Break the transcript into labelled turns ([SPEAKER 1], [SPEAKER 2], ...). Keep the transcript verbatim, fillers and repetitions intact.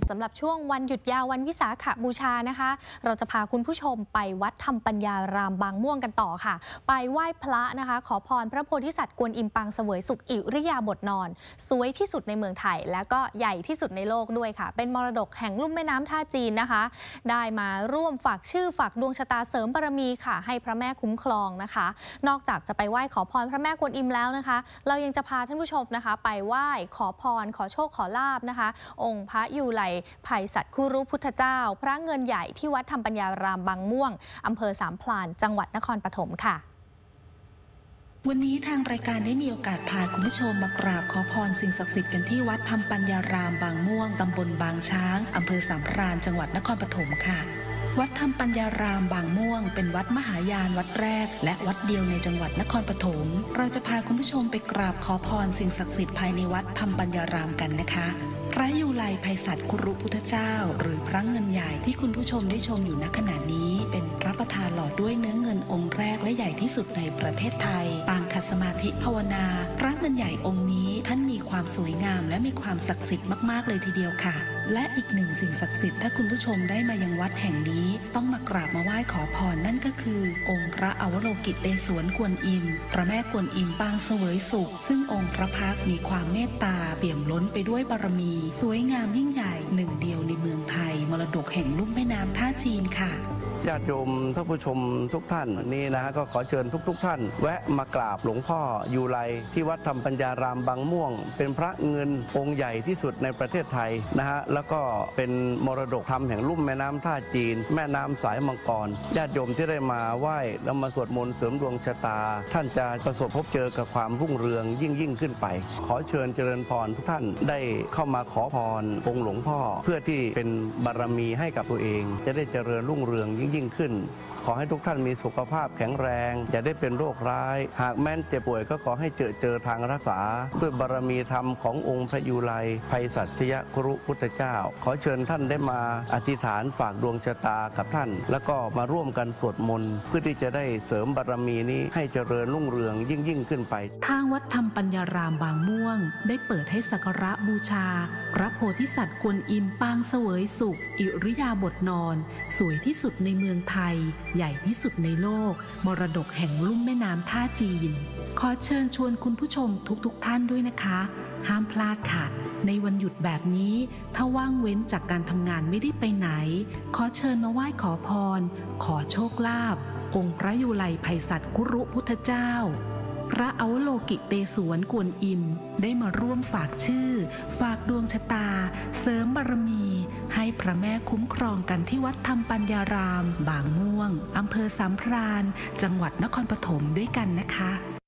[SPEAKER 1] สำหรับช่วงวันหยุดยาววันวิสาขบูชานะคะเราจะพาคุณผู้ชมไปวัดธรรมปัญญารามบางม่วงกันต่อค่ะไปไหว้พระนะคะขอพรพระโพธิสัตว์กวนอิมปางเสวยสุขอิริยาบถนอนสวยที่สุดในเมืองไทยและก็ใหญ่ที่สุดในโลกด้วยค่ะเป็นมรดกแห่งลุ่มแม่น้ำท่าจีนนะคะได้มาร่วมฝากชื่อฝากดวงชะตาเสริมบารมีค่ะให้พระแม่คุ้มครองนะคะนอกจากจะไปไหว้ขอพรพระแม่กวนอิมแล้วนะคะเรายังจะพาท่านผู้ชมนะคะไปไหว้ขอพรขอโชคขอลาภนะคะองค์พระยูไลไพศาลคุรุพุทธเจ้าพระเงินใหญ่ที่วัดธรรมปัญญารามบางม่วงอำเภอสามพรานจังหวัดนครปฐมค่ะ
[SPEAKER 2] วันนี้ทางรายการได้มีโอกาสพาคุณผู้ชมมากราบขอพรสิ่งศักดิ์สิทธิ์กันที่วัดธรรมปัญญารามบางม่วงตำบลบางช้างอำเภอสามพรานจังหวัดนครปฐมค่ะวัดธรรมปัญญารามบางม่วงเป็นวัดมหายานวัดแรกและวัดเดียวในจังหวัดนครปฐมเราจะพาคุณผู้ชมไปกราบขอพรสิ่งศักดิ์สิทธิ์ภายในวัดธรรมปัญญารามกันนะคะพระยูไลไพศาลคุรุพุทธเจ้าหรือพระเงินใหญ่ที่คุณผู้ชมได้ชมอยู่ณขณะนี้เป็นพระประธานหล่อด้วยเนื้อเงินองค์แรกและใหญ่ที่สุดในประเทศไทยปางขัดสมาธิภาวนาพระเงินใหญ่องค์นี้ท่านมีความสวยงามและมีความศักดิ์สิทธิ์มากๆเลยทีเดียวค่ะและอีกหนึ่งสิ่งศักดิ์สิทธิ์ถ้าคุณผู้ชมได้มายังวัดแห่งนี้ต้องมากราบมาไหว้ขอพรนั่นก็คือองค์พระอวโลกิเตศวรกวนอิมพระแม่กวนอิมปางเสวยสุขซึ่งองค์พระพักตร์มีความเมตตาเปี่ยมล้นไปด้วยบารมีสวยงามยิ่งใหญ่หนึ่งเดียวในเมืองไทยมรดกแห่งลุ่มแม่น้ำท่าจีนค่ะ
[SPEAKER 3] ญาติโยมท่านผู้ชมทุกท่านนี่นะฮะก็ขอเชิญทุกๆ ท่านแวะมากราบหลวงพ่อยูไลที่วัดธรรมปัญญารามบางม่วงเป็นพระเงินองค์ใหญ่ที่สุดในประเทศไทยนะฮะแล้วก็เป็นมรดกธรรมแห่งลุ่มแม่น้ำท่าจีนแม่น้ำสายมังกรญาติโยมที่ได้มาไหว้แล้วมาสวดมนต์เสริมดวงชะตาท่านจะประสบพบเจอกับความรุ่งเรืองยิ่งยิ่งขึ้นไปขอเชิญเจริญพรทุกท่านได้เข้ามาขอพรองค์หลวงพ่อเพื่อที่เป็นบารมีให้กับตัวเองจะได้เจริญรุ่งเรืองยิ่งยิ่งขึ้นขอให้ทุกท่านมีสุขภาพแข็งแรงอย่าได้เป็นโรคร้ายหากแม้นเจ็บป่วยก็ขอให้เจอเจอทางรักษาด้วยบารมีธรรมขององค์พระยูไลไพศาลคุรุพุทธเจ้าขอเชิญท่านได้มาอธิษฐานฝากดวงชะตากับท่านแล้วก็มาร่วมกันสวดมนต์เพื่อที่จะได้เสริมบารมีนี้ให้เจริญรุ่งเรืองยิ่งยิ่งขึ้นไป
[SPEAKER 2] ทางวัดธรรมปัญญารามบางม่วงได้เปิดให้สักการะบูชาพระโพธิสัตว์กวนอิมปางเสวยสุขอิริยาบถนอนสวยที่สุดในเมืองไทยใหญ่ที่สุดในโลกมรดกแห่งลุ่มแม่น้ำท่าจีนขอเชิญชวนคุณผู้ชมทุกๆ ท่านด้วยนะคะห้ามพลาดค่ะในวันหยุดแบบนี้ถ้าว่างเว้นจากการทำงานไม่ได้ไปไหนขอเชิญมาไหว้ขอพรขอโชคลาภองค์พระยูไลไพศาลคุรุพุทธเจ้าพระอวโลกิเตศวรกวนอิมได้มาร่วมฝากชื่อฝากดวงชะตาเสริมบารมีให้พระแม่คุ้มครองกันที่วัดธรรมปัญญารามบางม่วงอำเภอสามพรานจังหวัดนครปฐมด้วยกันนะคะ